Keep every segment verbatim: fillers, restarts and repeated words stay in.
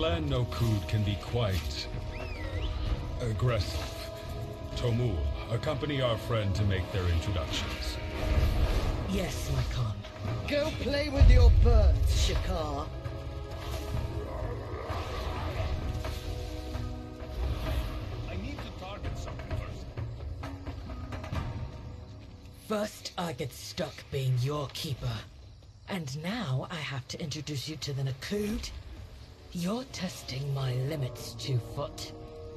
land no-Kud can be quite aggressive. Tomul, accompany our friend to make their introductions. Yes, my Khan. Go play with your birds, Shakar. I need to target something first. First, I get stuck being your keeper. And now I have to introduce you to the Nakud? You're testing my limits, Two-Foot.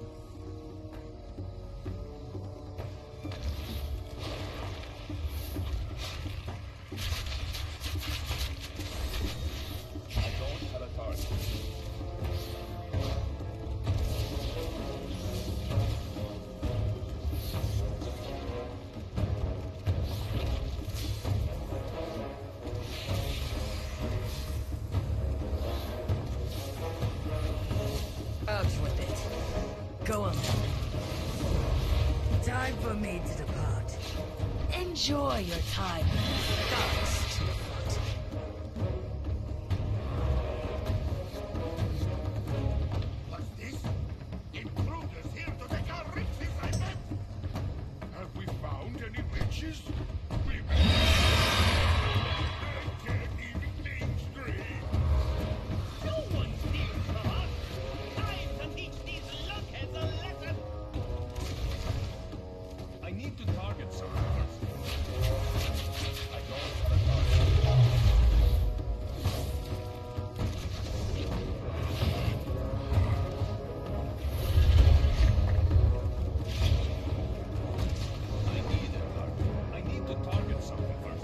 I don't have a target. Out with it. Go on. Time for me to depart. Enjoy your time. Thanks, Two-Foot. What's this? Intruders here to take our riches, I bet! Have we found any riches? We... I can't even mainstream! No one steals from us! Time to teach these lunkheads a lesson! I need to target something first. I don't have a target. I need a target. I need to target something first.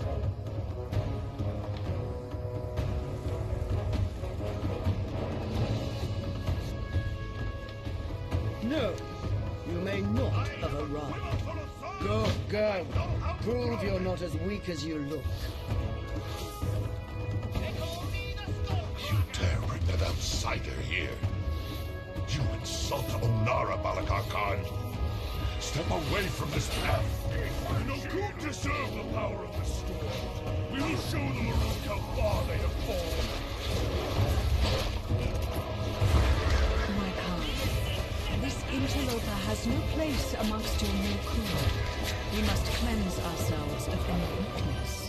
No, you may not have arrived. Go, go. Prove you're not as weak as you look. You dare bring that outsider here? You insult Onara, Balakar Khan. Step away from this path. No good deserve the power of the storm. We will show them around how far they have fallen. My Khan, this interloper has no place amongst your no-Kud. We must cleanse ourselves of any weakness.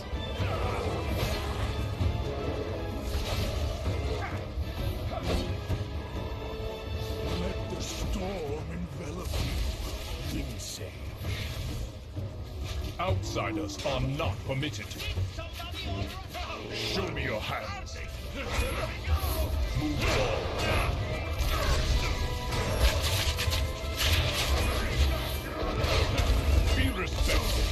Let the storm envelop you, Insane. Outsiders are not permitted. Show me your hands. Move along. Be respected.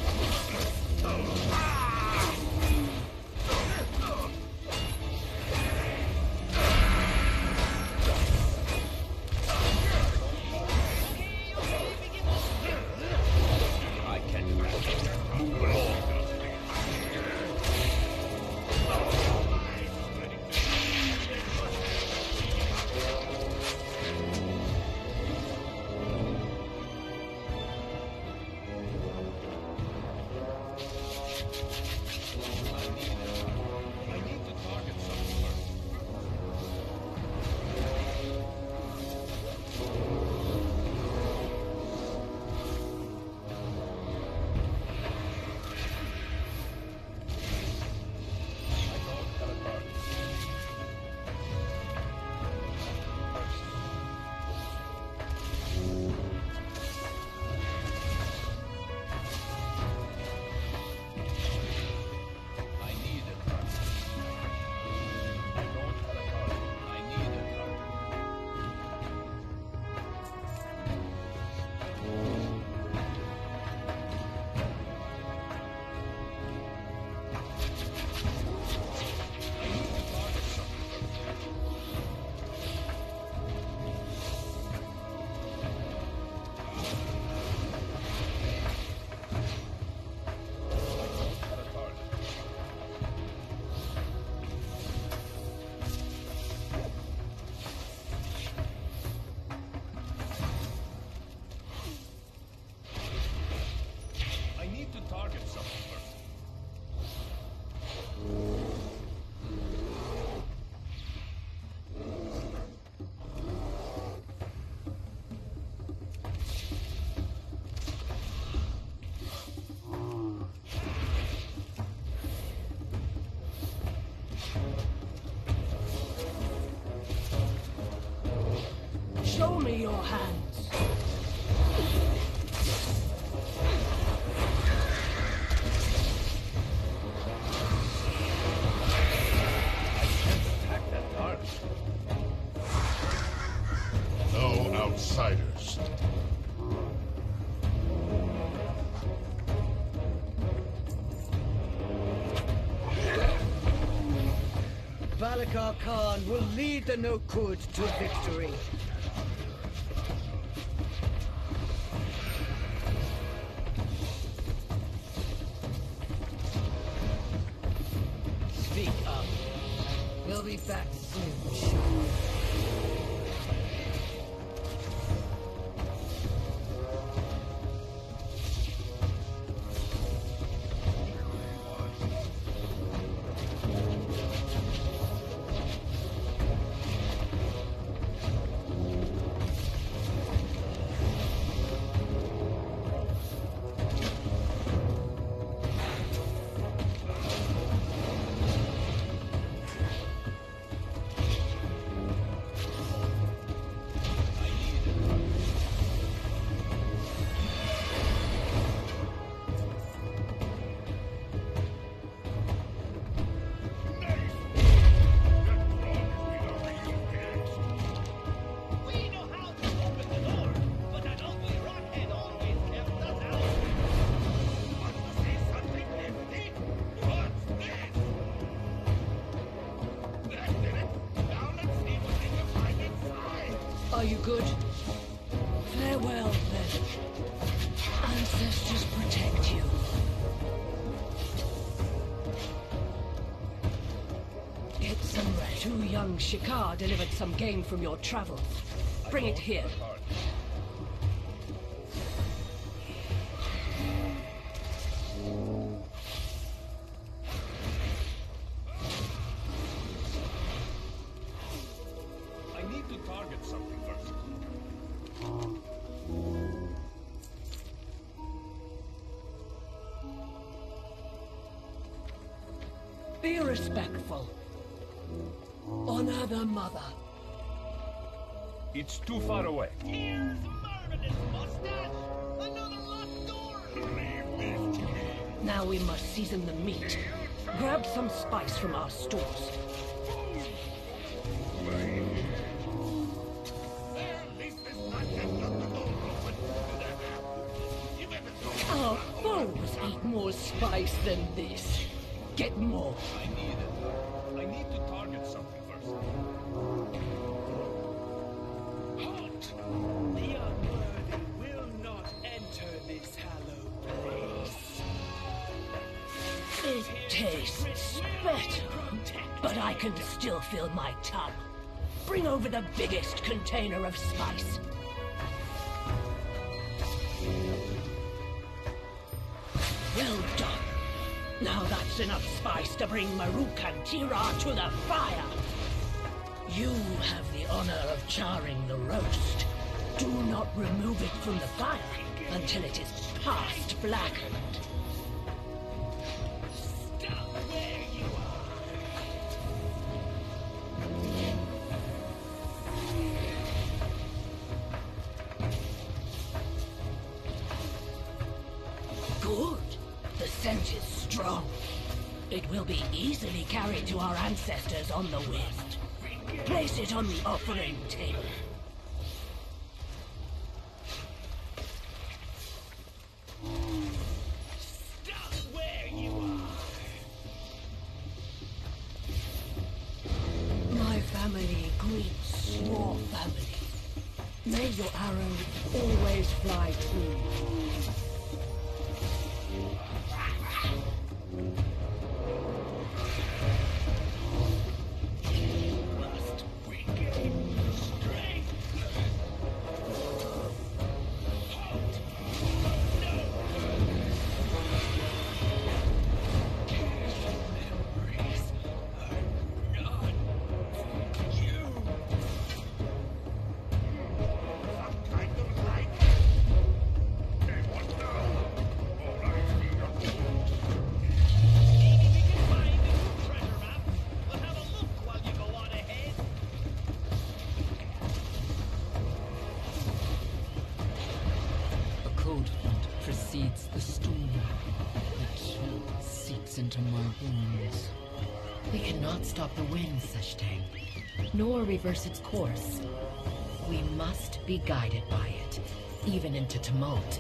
I can't move along. outsiders. Balakar Khan will lead the Nokud to victory. Speak up. We'll be back soon. Are you good? Farewell, then. Ancestors protect you. It's some two young Shikar delivered some game from your travels. Bring it here. Be respectful. Honor the mother. It's too far away. Here's marvelous mustache! Another locked door! Leave this to me. Now we must season the meat. Grab some spice from our stores. Our foes eat more spice than this. Get more. I need it. I need to target something first. Halt! The unworthy will not enter this hallowed place. It tastes better, but I can still feel my tongue. Bring over the biggest container of spice. Well done. Now that's enough spice to bring Maruk and Tira to the fire. You have the honor of charring the roast. Do not remove it from the fire until it is past blackened. Stop where you Good. The scent is strong. It will be easily carried to our ancestors on the wind. Place it on the offering table. Stop where you are! My family greets your family. May your arrow always fly true. Must regain strength! Halt! No! Memories are not you! Some kind of light. Hey, what now? All I see are bones. Maybe we can find a new treasure map. We'll have a look while you go on ahead. A cold front precedes the storm. The chill seeps into my bones. We cannot stop the wind, Seshtang, nor reverse its course. We must be guided by it, even into tumult.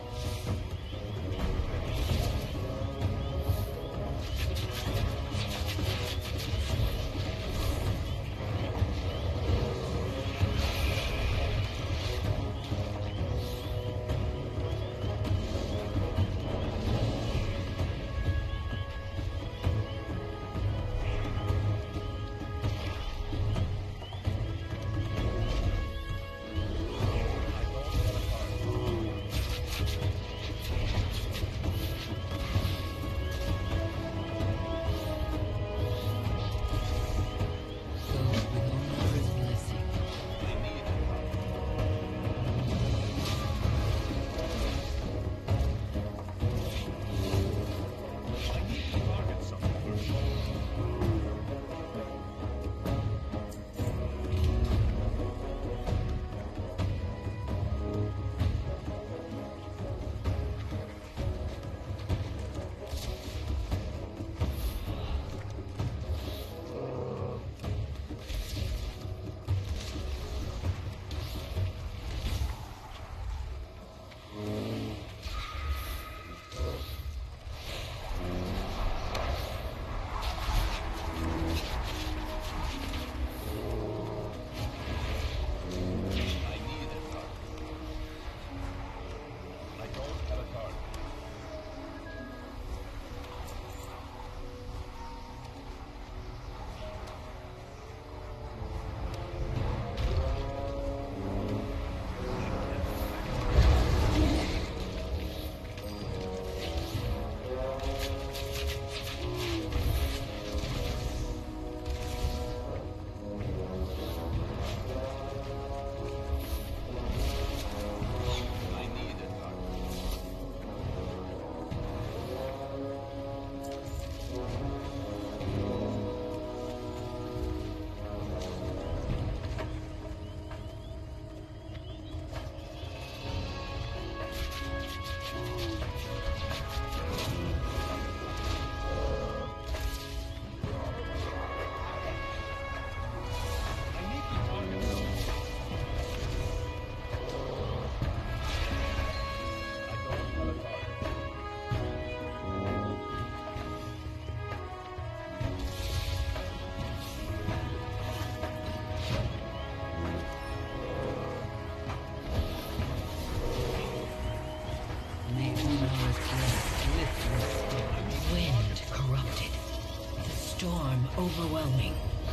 Overwhelming.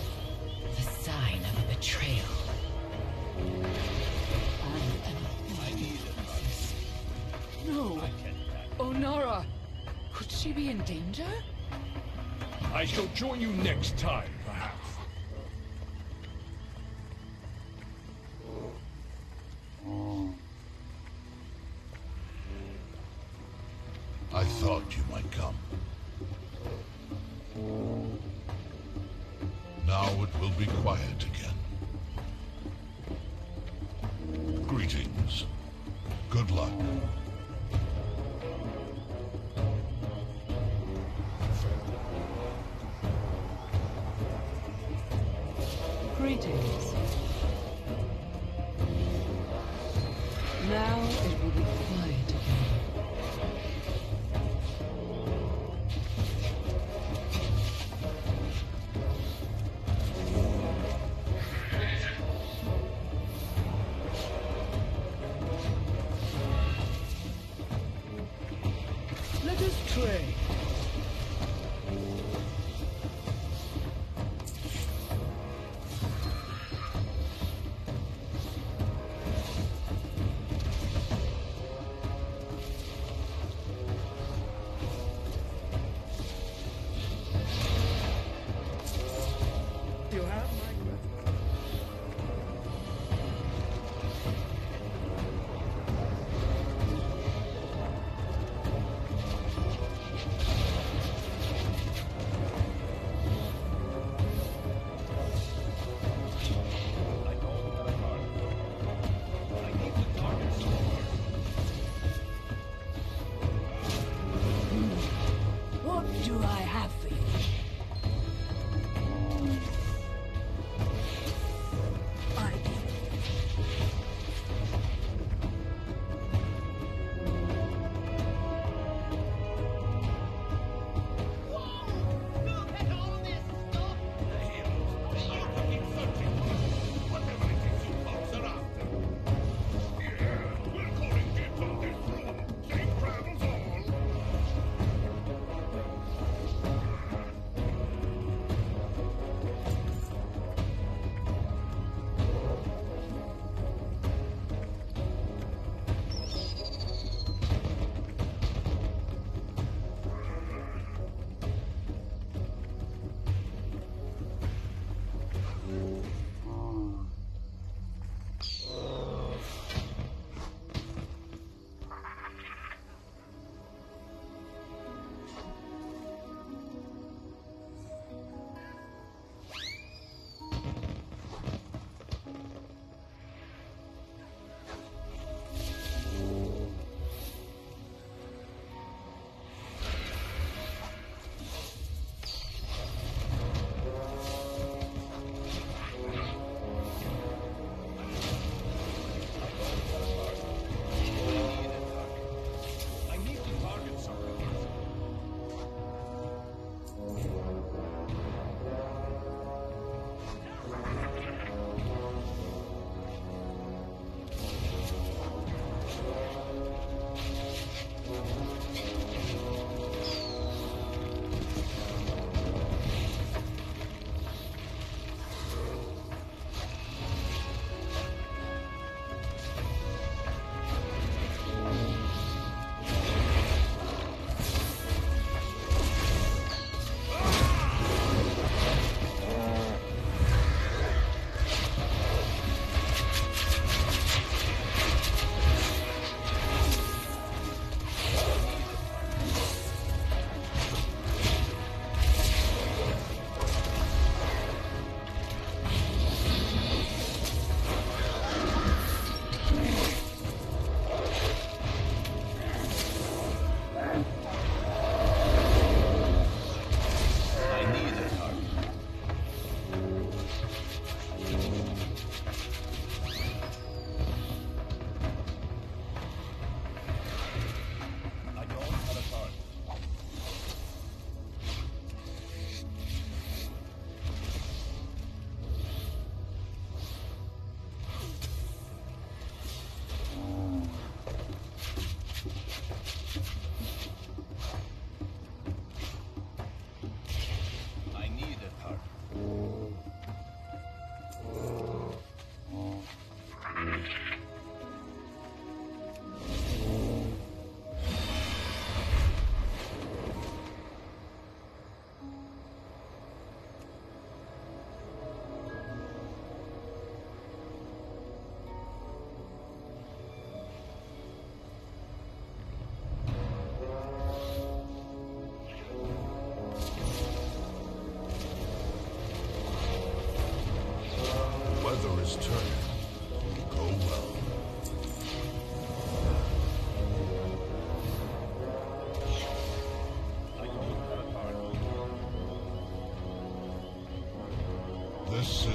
The sign of a betrayal. No! Onara! Could she be in danger? I shall join you next time, perhaps. I thought you might come. Now it will be quiet again. Greetings. Good luck. Greetings. Now it will be quiet again. Let us trade.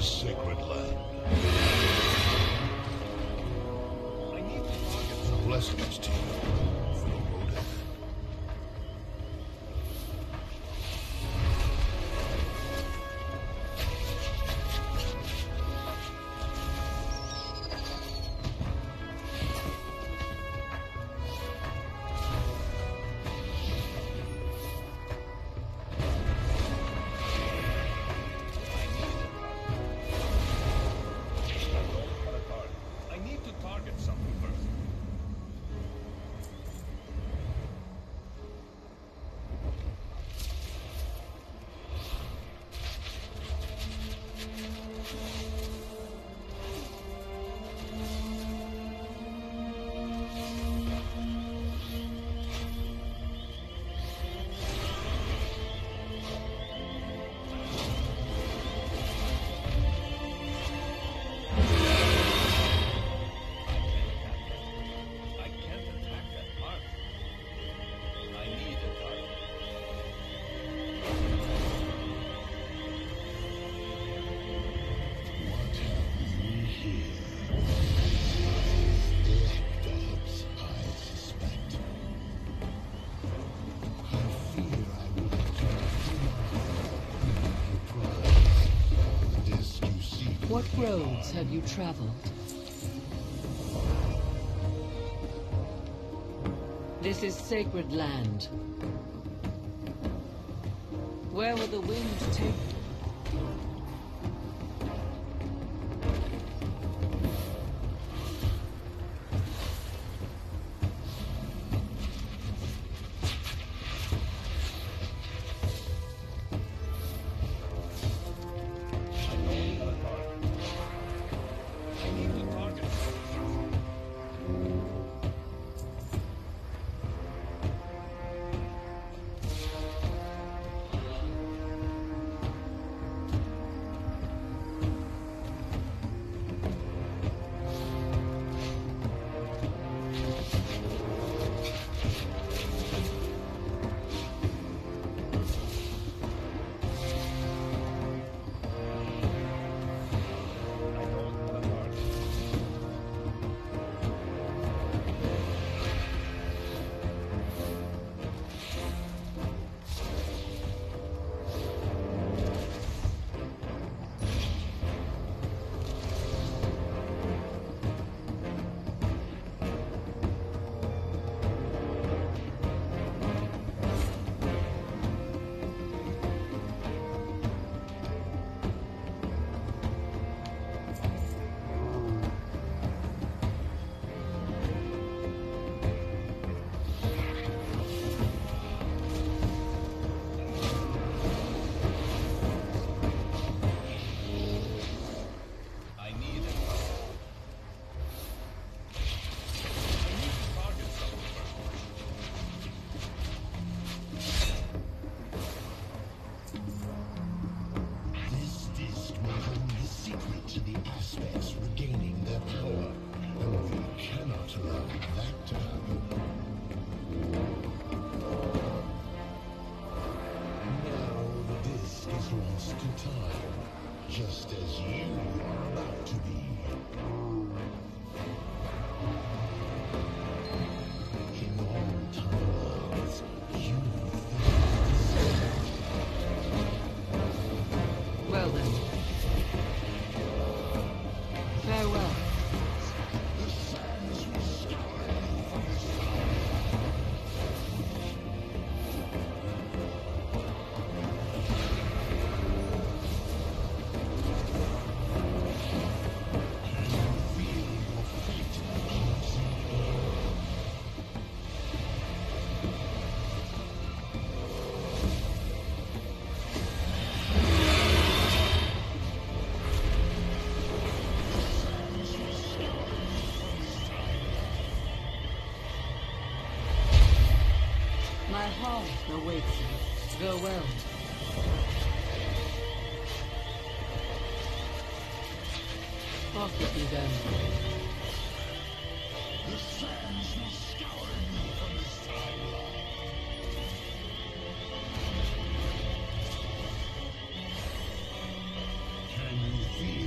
this sacred land. I need to target something. Blessings to you, fellow Odin. I need to target something first. I can't attack that mark. I need a target. What have we here? Black dogs, I suspect. I fear I will have to do my prize. The disc you seek. What roads have you traveled? This is sacred land. Where will the wind take you? I don't have a target. I need to target something first. I don't have a target. I need a target. I need to target something first. This disc may hold the secret to the aspects regaining their power, and we cannot allow that to happen. Now the disc is lost to time, just as you are about to be. In all timelines, you Well then. Farewell. the sands will scour you from this time. My heart awaits you. Go well. Off with you then. The sands will scour you from this timeline. Can you feel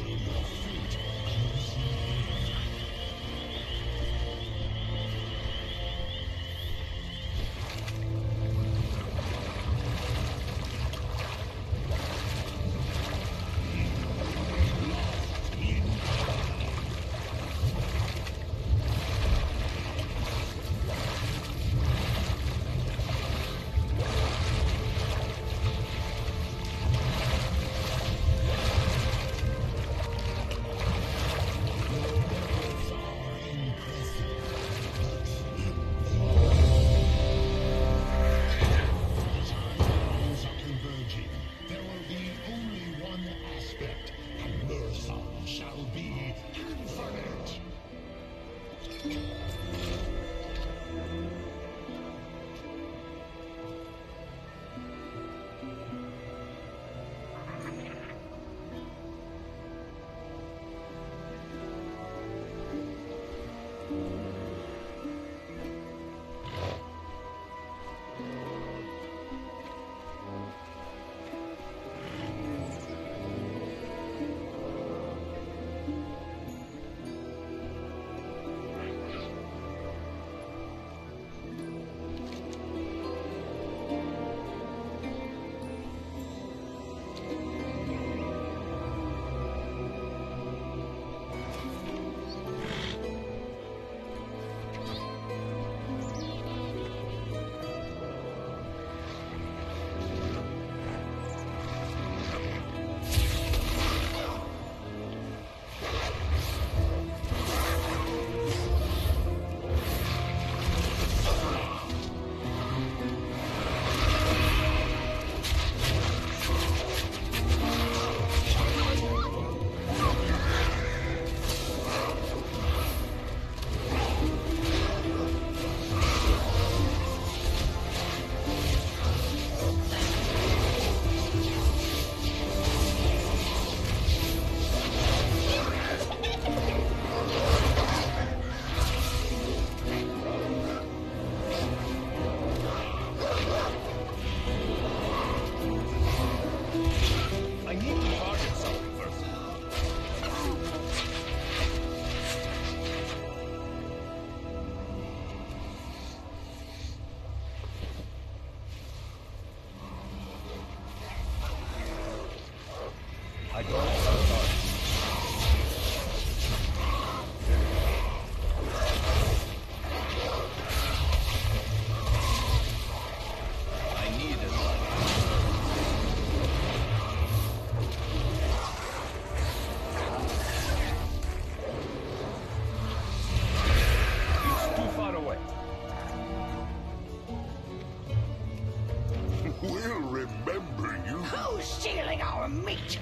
your meat!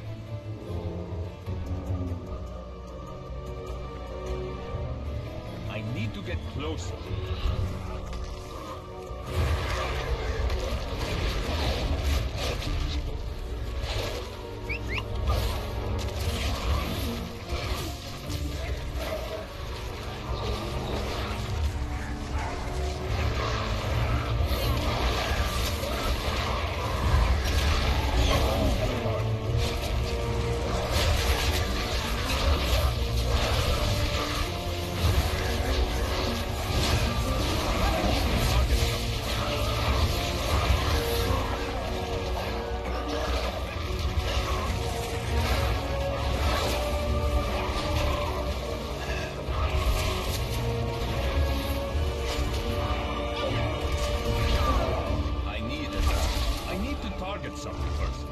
I need to get closer. Target something first.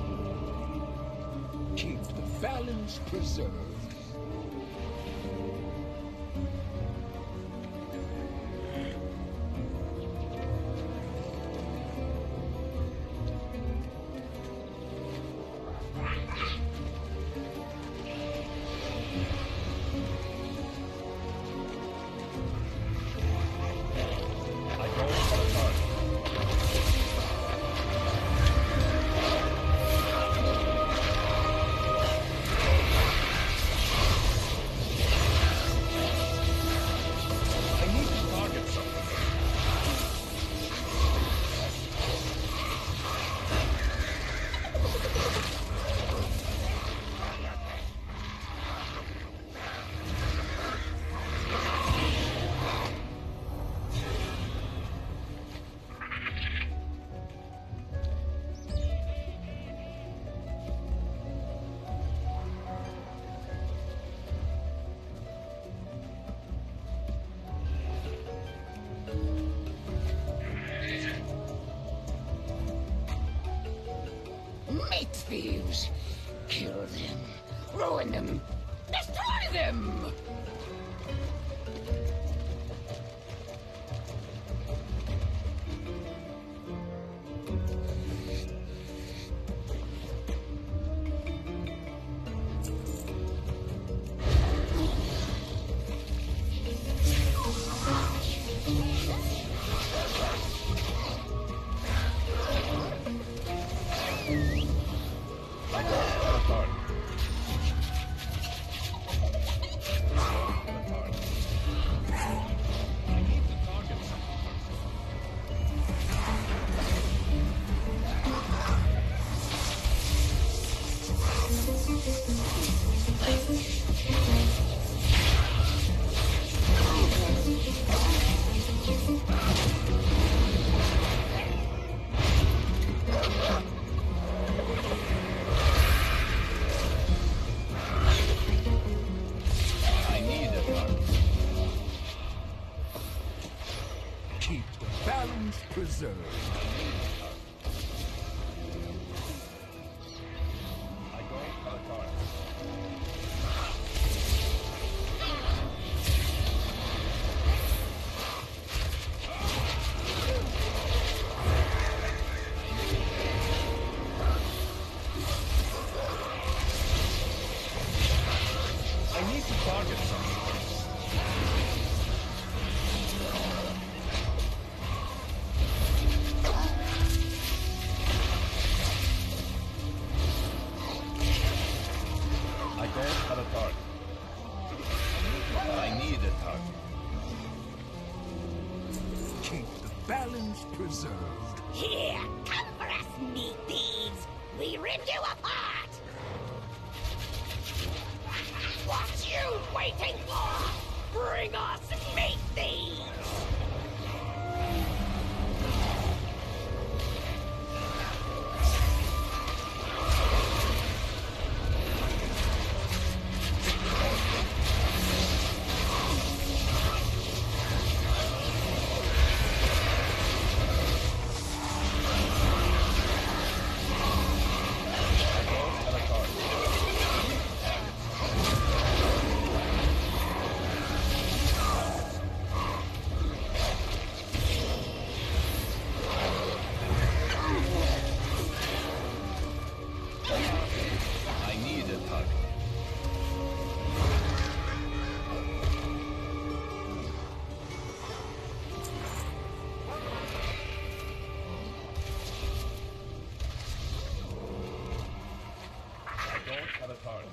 Keep the balance preserved. Meat thieves! Kill them, ruin them, destroy them! Keep the balance preserved. I go for the target. I need to target something first. I don't have a target. I need a target. Keep the balance preserved. Here, come for us, meat thieves! We rip you apart! What you waiting for? Bring us meat thieves! have a target.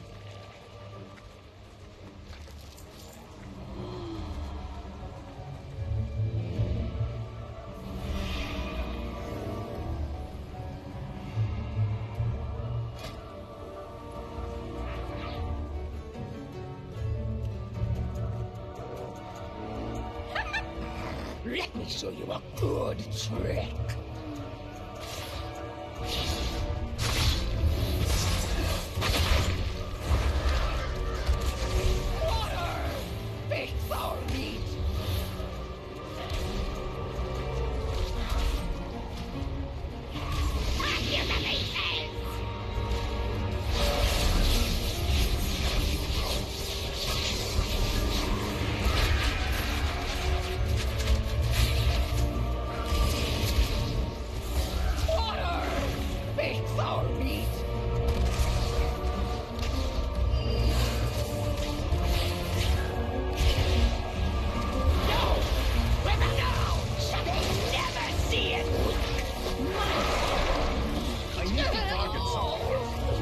Let me show you a good trick. Water! Fix our meat! Hear the faces! Our meat. No! Whip it down! Shall they never see it? I need to target something.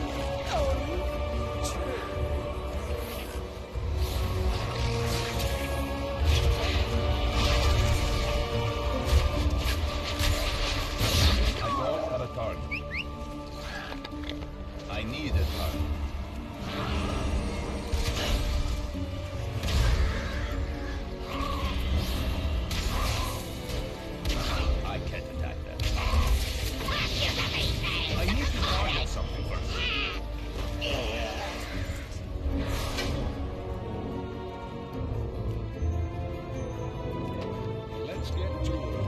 I don't have a target. I need a target. I can't attack that. I need to target something first. Let's get to it.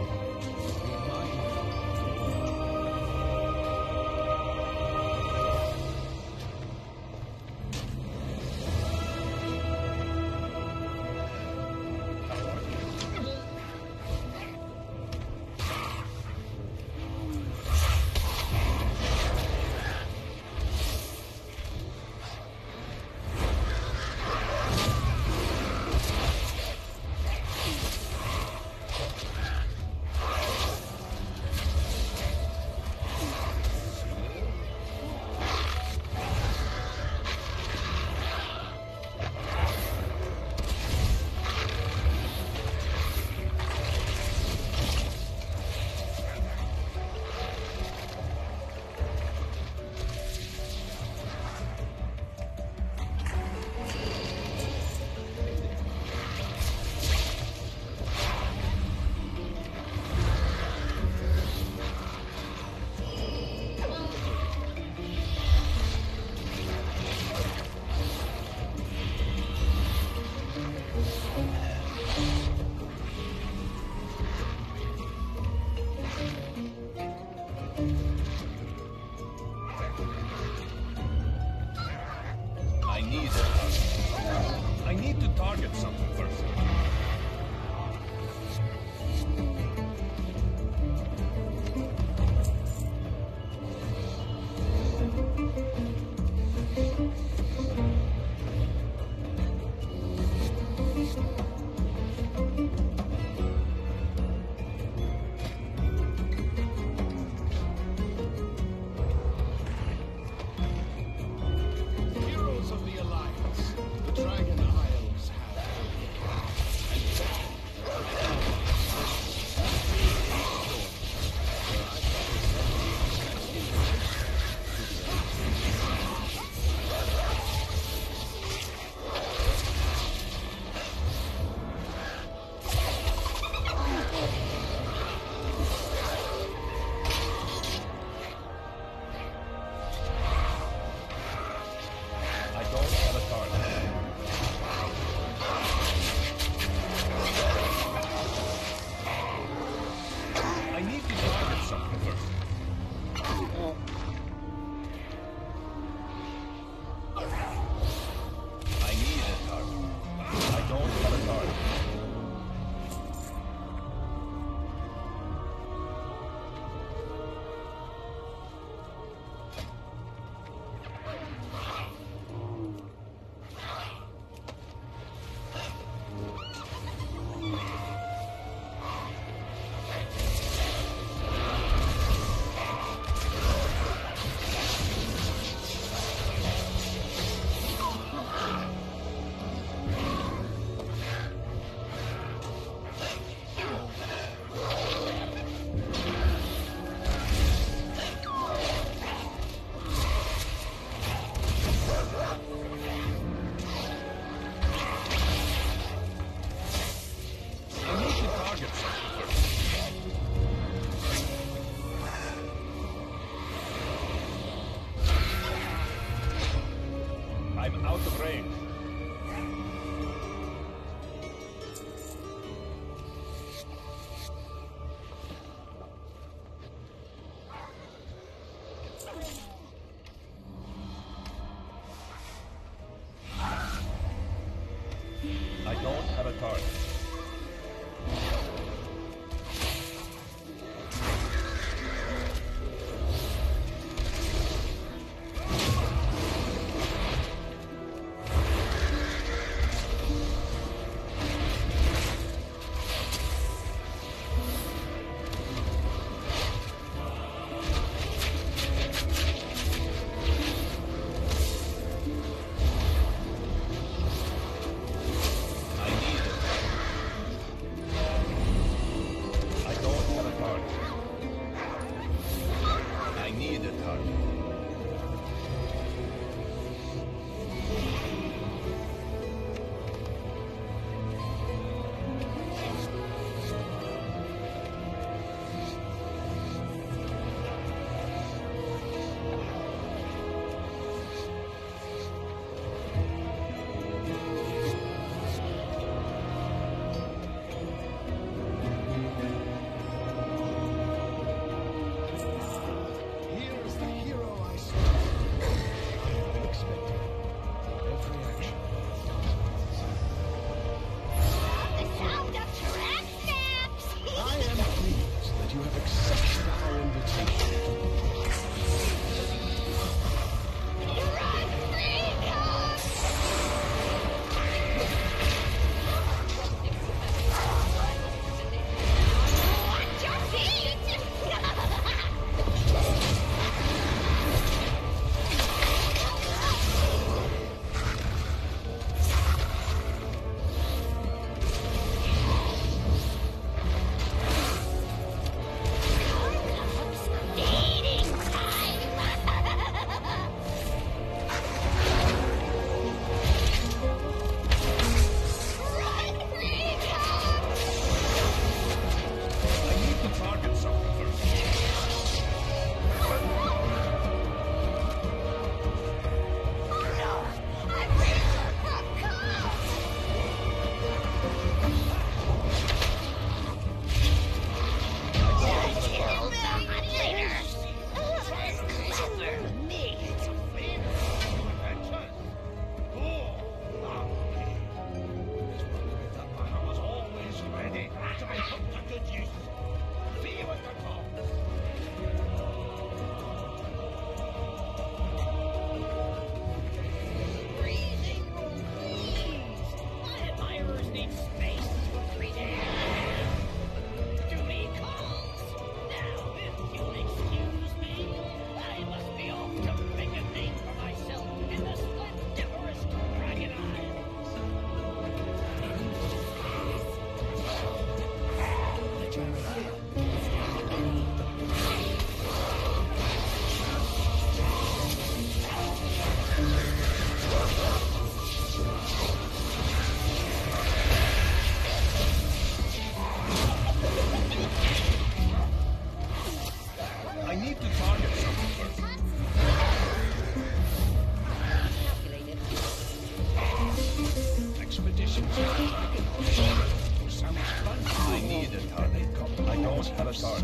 don't have a target.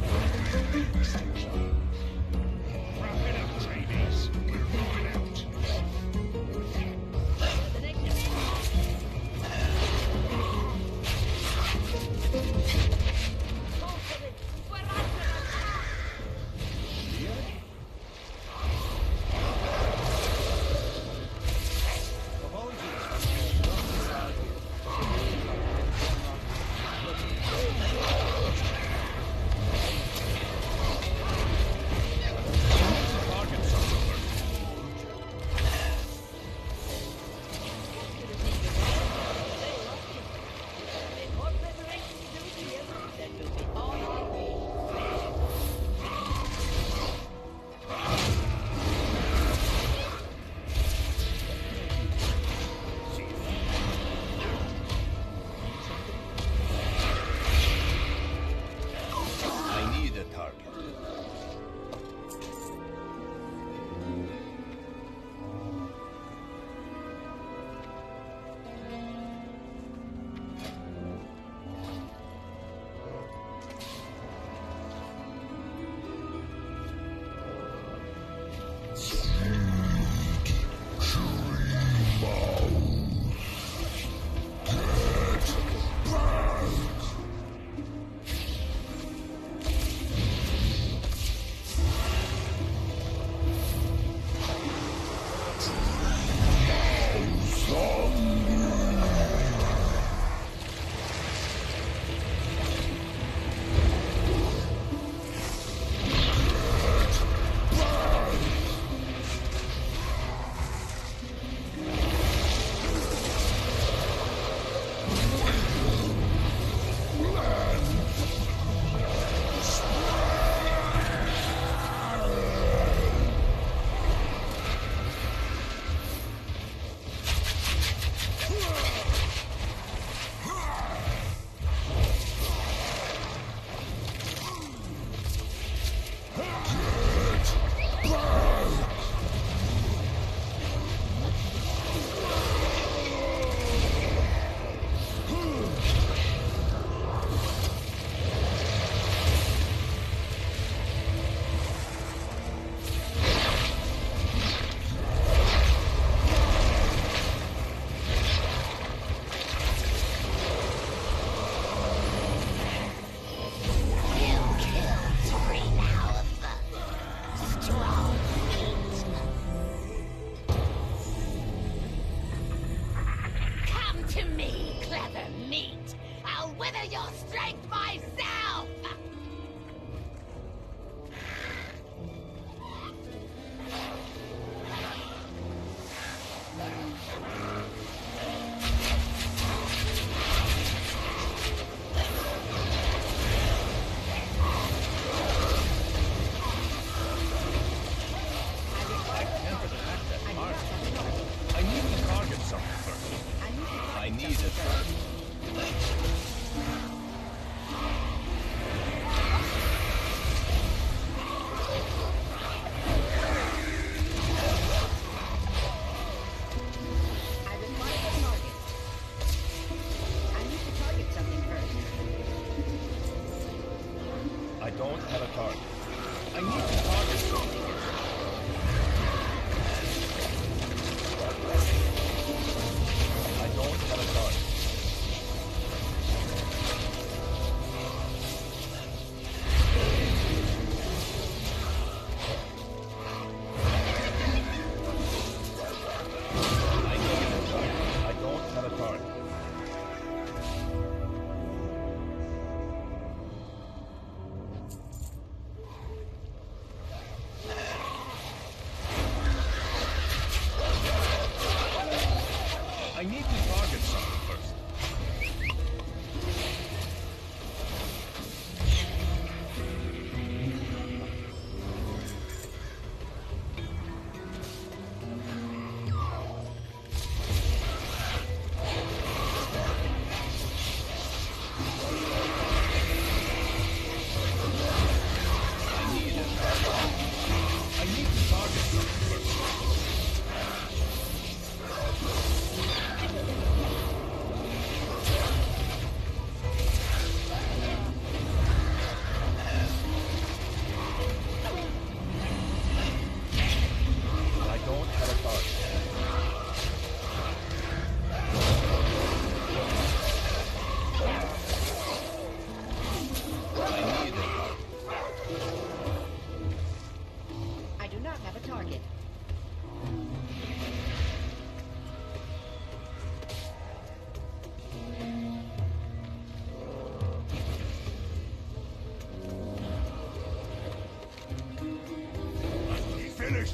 Wrap it up, Chinese. We're moving out.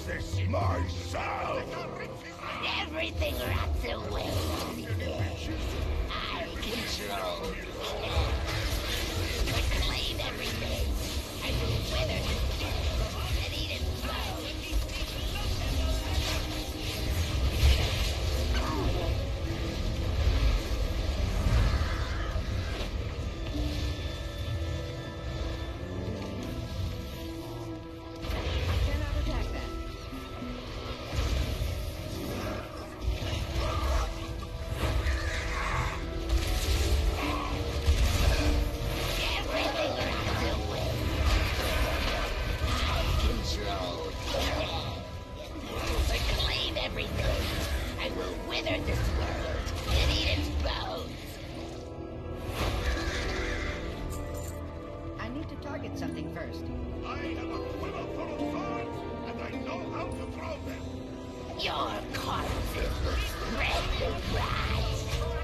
this myself! Everything rots away. I control reclaim everything. I will wither this and eat its bones. Something first. I have a quiver full of swords, and I know how to throw them. Your corpses will spread the rats.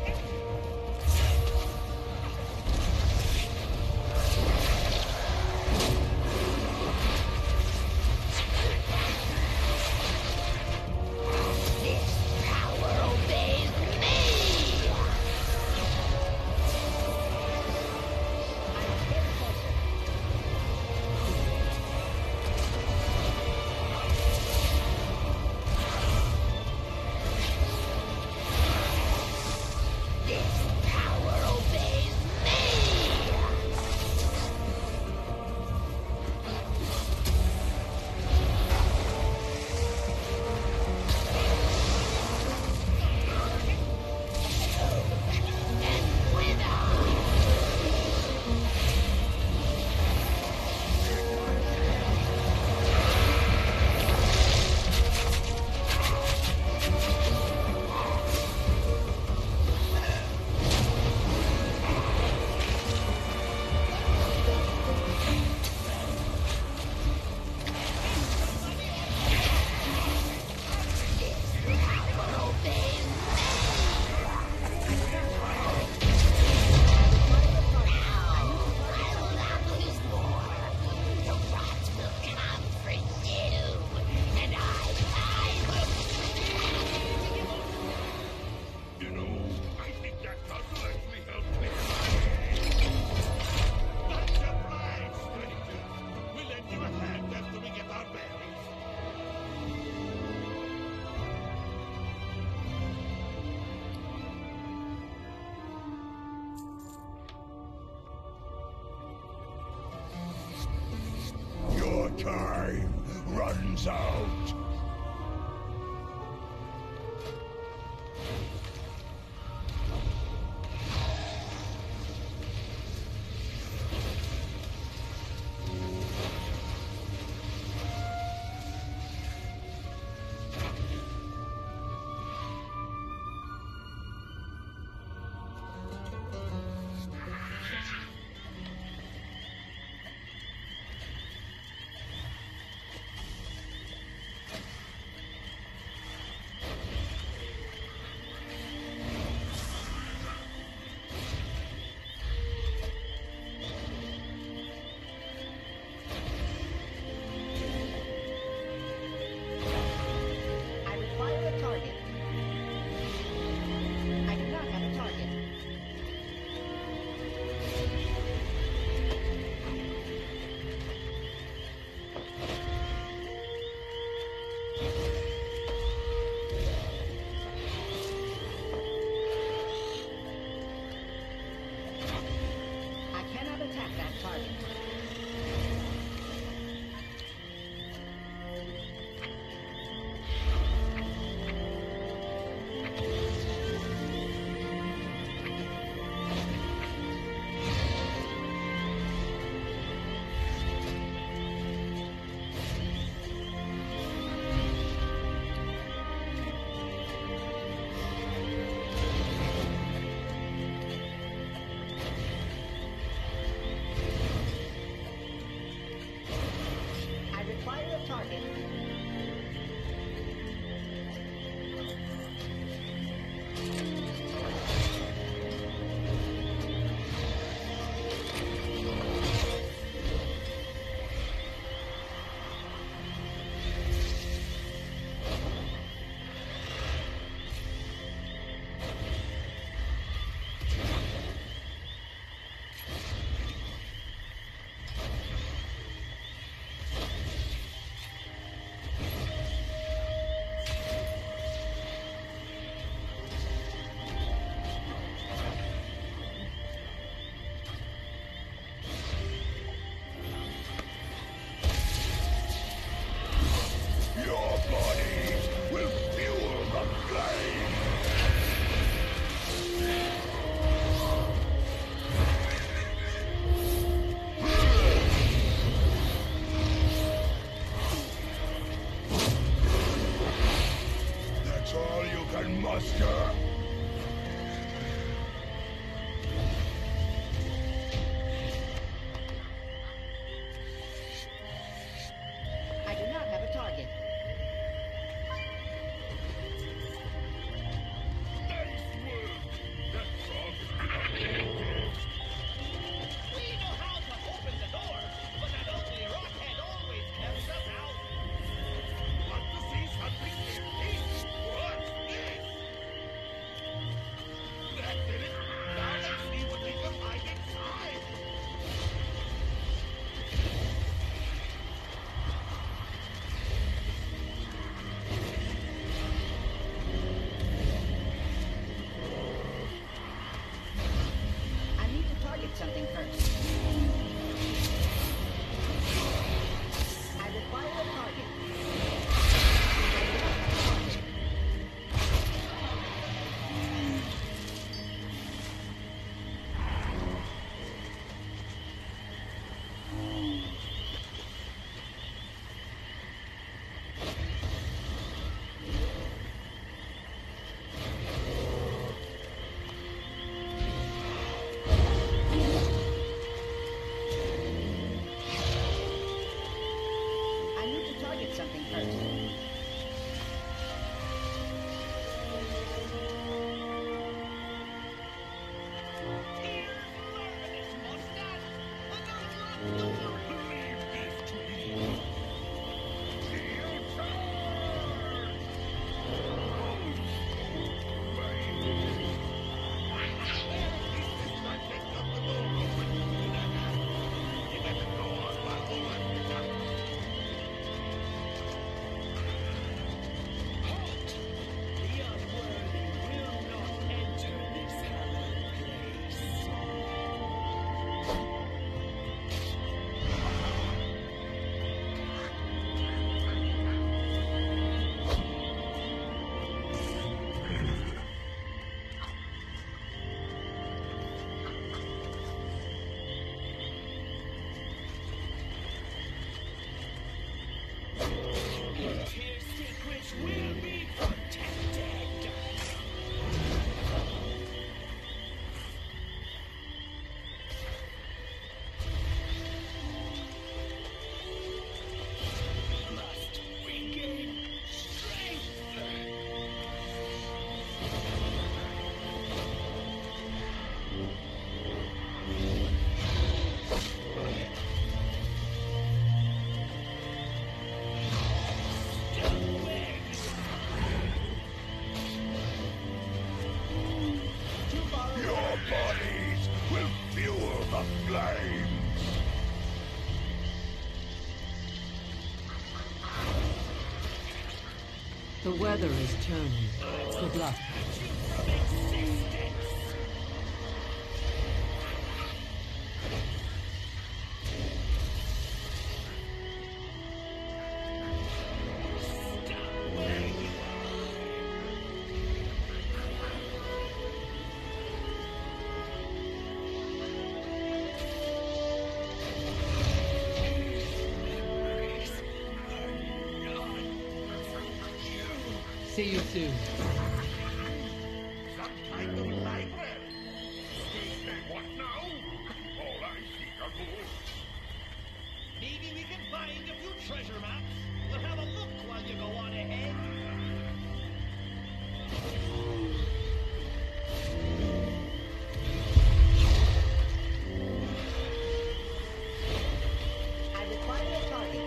This power obeys me. Time runs out. something first. The weather is turning. Good luck. See you soon. Some kind of library. What now? All I see are books. Maybe we can find a few treasure maps. We'll have a look while you go on ahead. I require a target.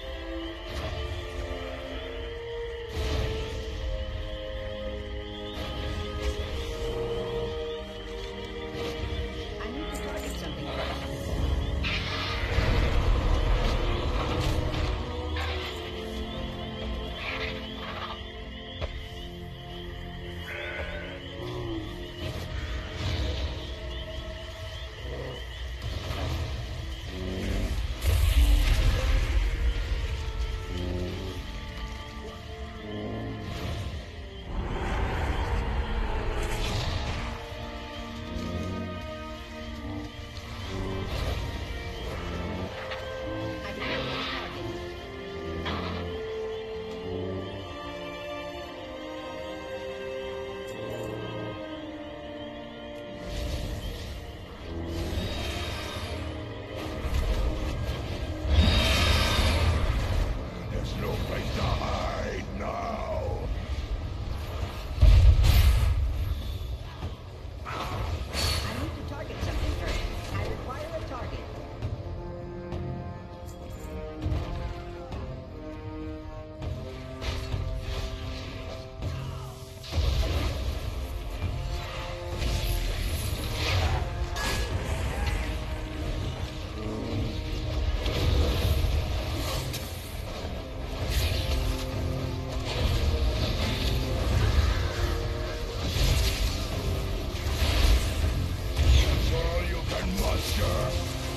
I need to target something first. I require a target. There's no place to hide now. I need to target something first. I require a target. That's all you can muster.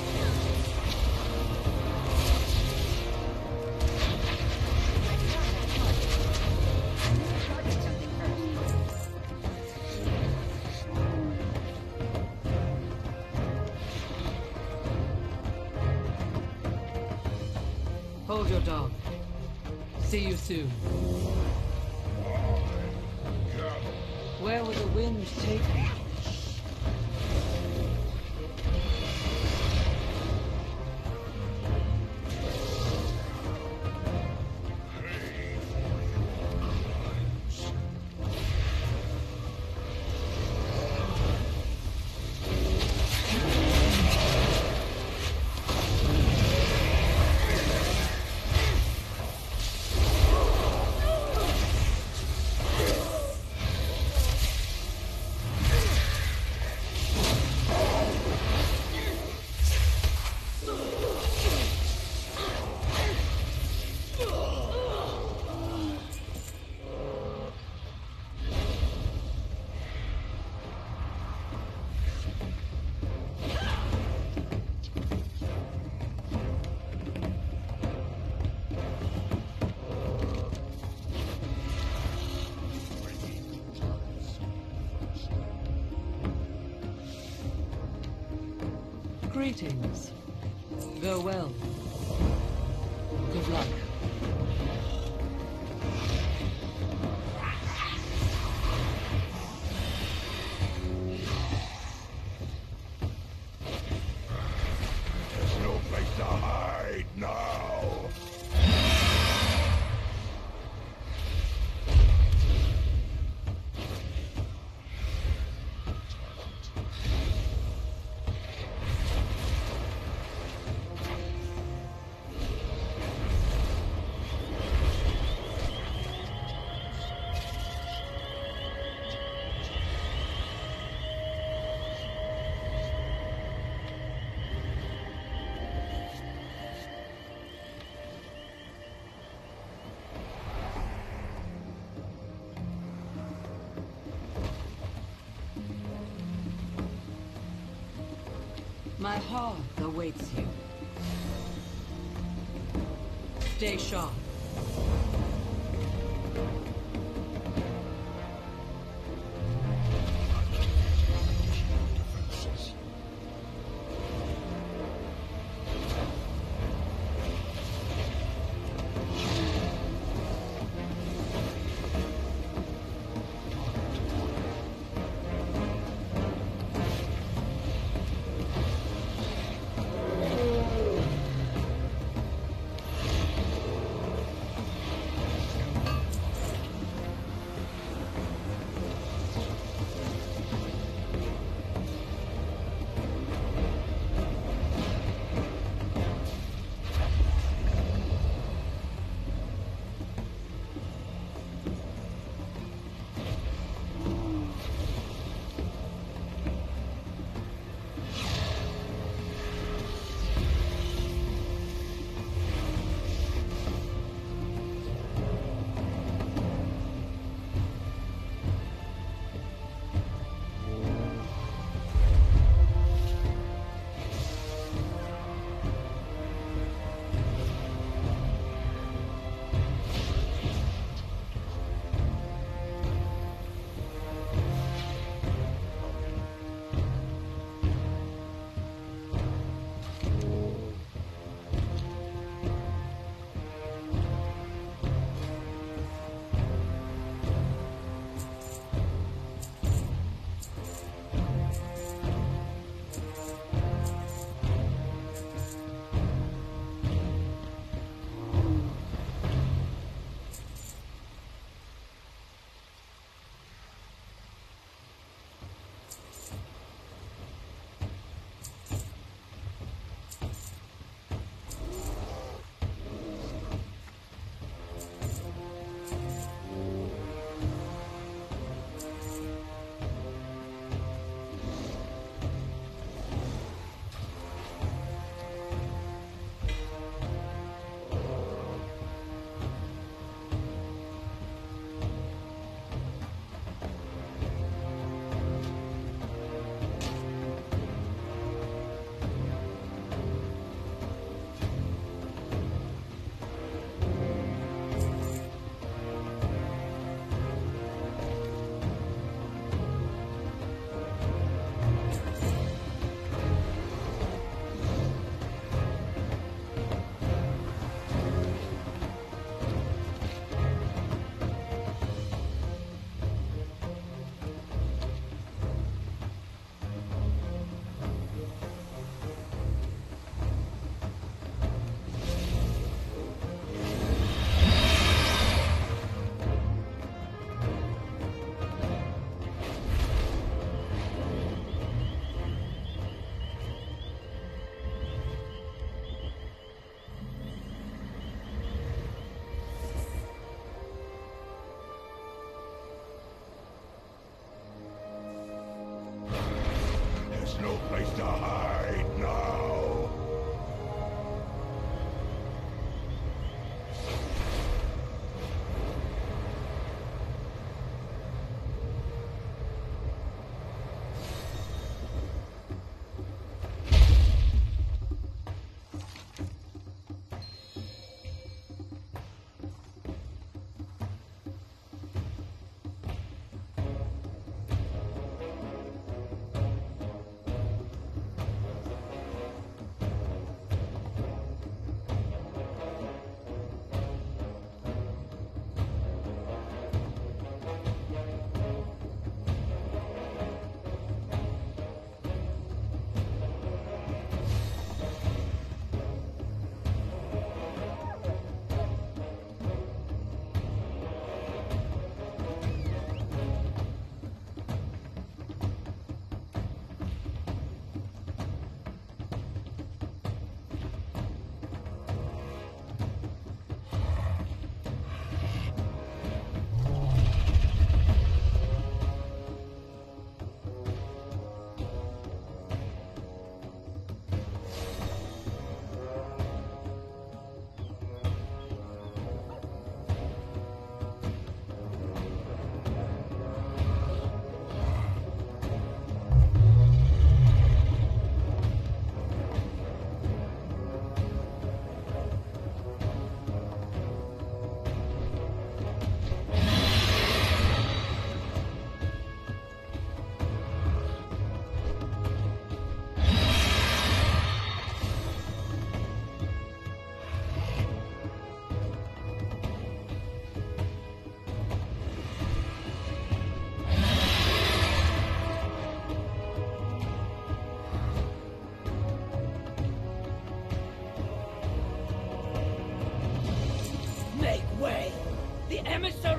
Target something first. Hold your dog. See you soon. Where will the wind take me? Greetings. Go well. Good luck. There's no place to hide now. My hearth awaits you. Stay sharp. Defenses.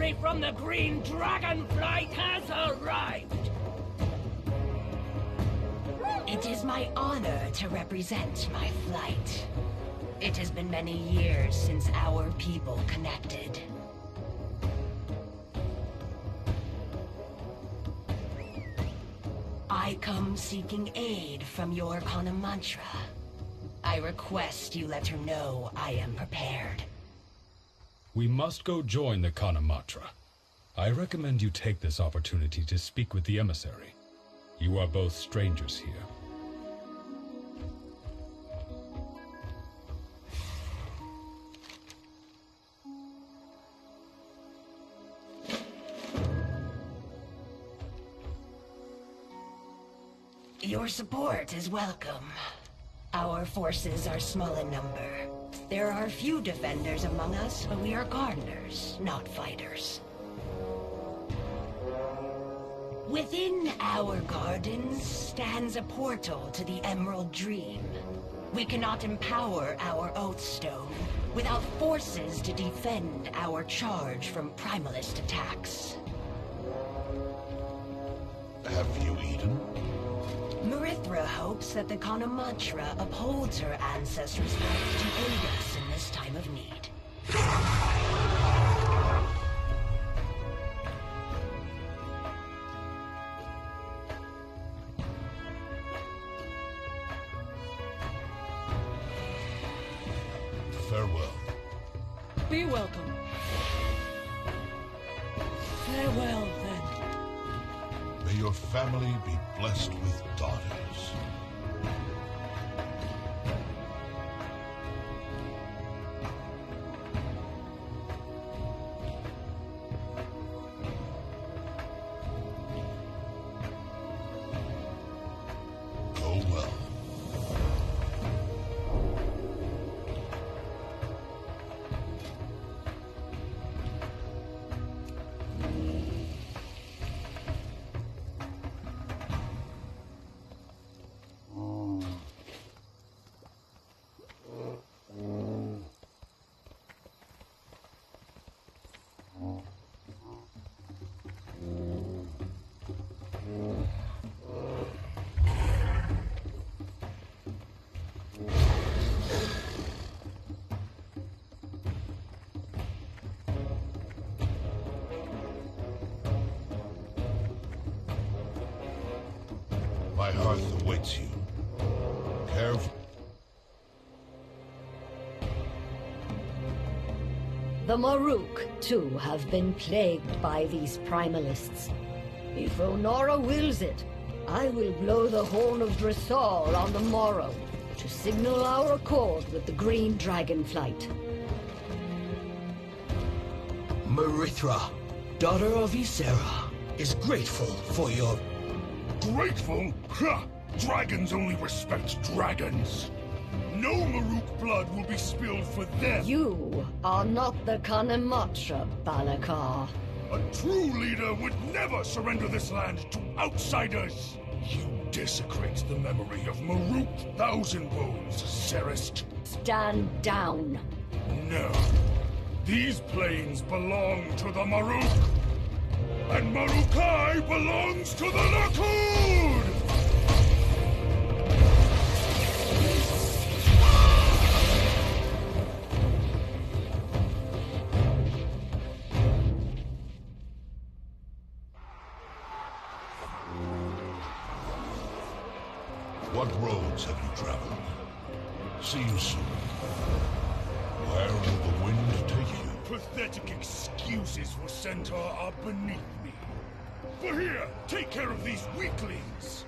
emissary from the Green Dragonflight has arrived. It is my honor to represent my flight. It has been many years since our people connected. I come seeking aid from your Kanamantra. I request you let her know I am prepared. We must go join the Kanamatra. I recommend you take this opportunity to speak with the emissary. You are both strangers here. Your support is welcome. Our forces are small in number. There are few defenders among us, but we are gardeners, not fighters. Within our gardens stands a portal to the Emerald Dream. We cannot empower our Oathstone without forces to defend our charge from Primalist attacks. Have you eaten? Marithra hopes that the Kanamantra upholds her ancestors' path to aid us in this time of need. Farewell. Be welcome. Farewell, then. May your family be blessed with daughters. Go well. My hearth awaits you. Careful. The Maruk, too, have been plagued by these primalists. If Onara wills it, I will blow the horn of Dressal on the morrow to signal our accord with the Green Dragonflight. Marithra, daughter of Ysera, is grateful for your... Grateful? Ha! Dragons only respect dragons. No Maruk blood will be spilled for them. You are not the Kanamatra, Balakar. A true leader would never surrender this land to outsiders. You desecrate the memory of Maruk Thousand Bones, Serist. Stand down. No. These plains belong to the Maruk. And Marukai belongs to the Lakud! What roads have you traveled? See you soon. Where will the wind take you? Pathetic excuses for Centaur are beneath me. For here, take care of these weaklings!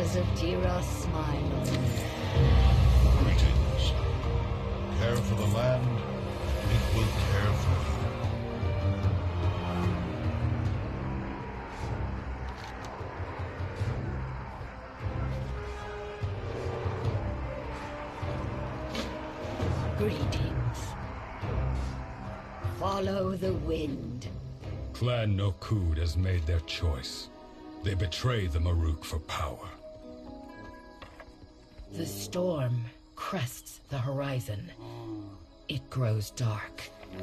eyes of Tira smile on me. Greetings. Care for the land, it will care for you. Greetings. Follow the wind. Clan Nokud has made their choice. They betray the Maruk for power. The storm crests the horizon. It grows dark.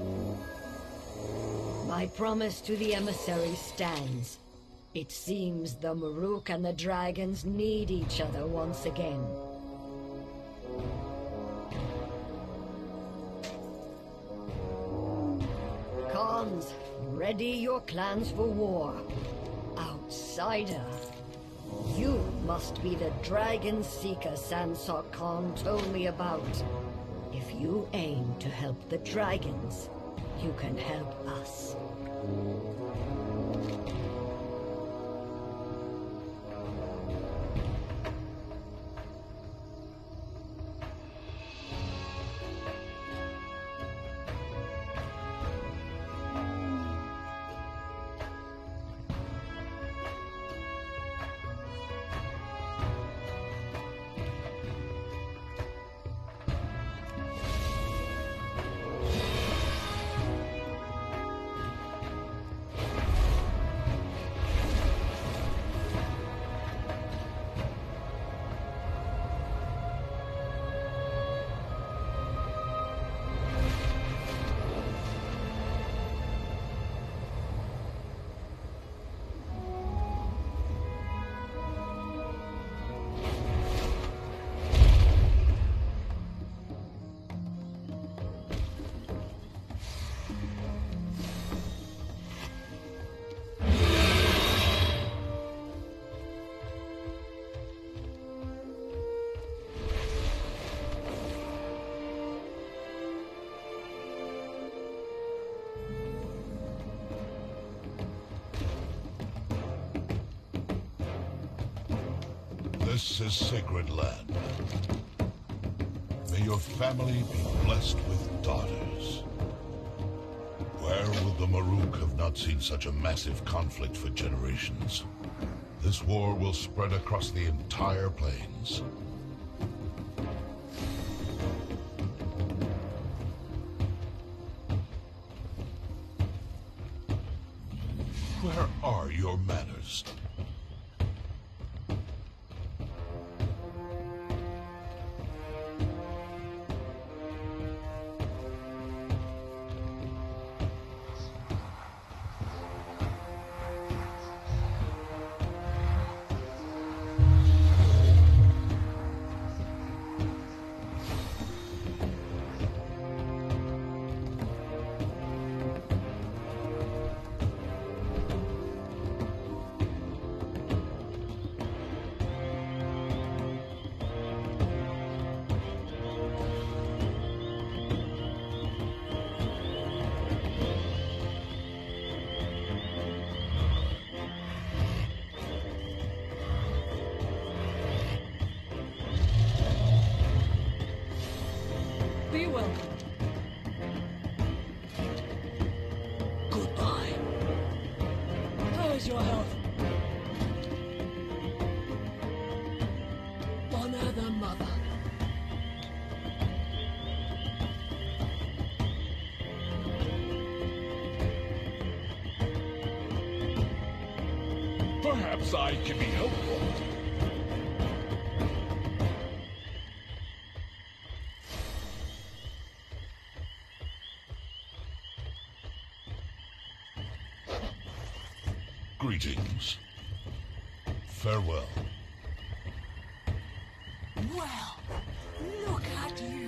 My promise to the emissary stands. It seems the Maruk and the dragons need each other once again. Khans, ready your clans for war. Outsider, you must be the dragon seeker Sansok Khan told me about. If you aim to help the dragons, you can help us. This is sacred land. May your family be blessed with daughters. Where would the Maruk have not seen such a massive conflict for generations? This war will spread across the entire plains. Where are your manners? Be welcome. Goodbye. How is your health? Honor the mother. Perhaps I can be helpful. Greetings. Farewell. Well, look at you.